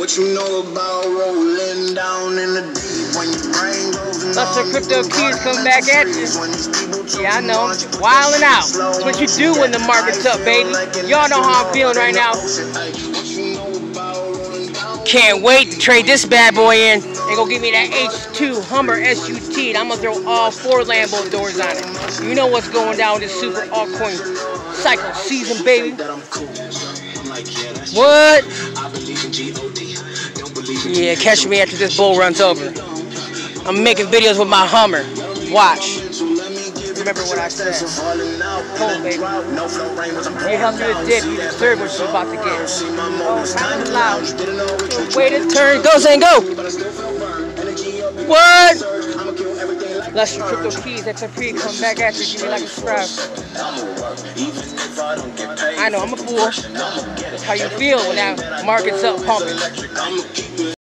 What you know about rolling down in the deep when your brain goes numb? Let's Crypto Kees come back at you. Yeah, I know. Wildin' out. That's what you do when the market's up, baby. Y'all know how I'm feeling right now. Can't wait to trade this bad boy in and go give me that H2 Hummer SUT. And I'm gonna throw all 4 Lambo doors on it. You know what's going down with this super altcoin cycle season, baby. What? Yeah, catch me after this bull runs over. I'm making videos with my Hummer. Watch. Remember what I said. Uphold, baby. You helped me to dip. You deserve what you're about to get. Oh, time is loud. Way to turn. Goes and go. What? Let's Crypto Kees. XP. Come back at you. Give me like a subscribe. I know I'm a fool. That's how you feel when that market's up pumping.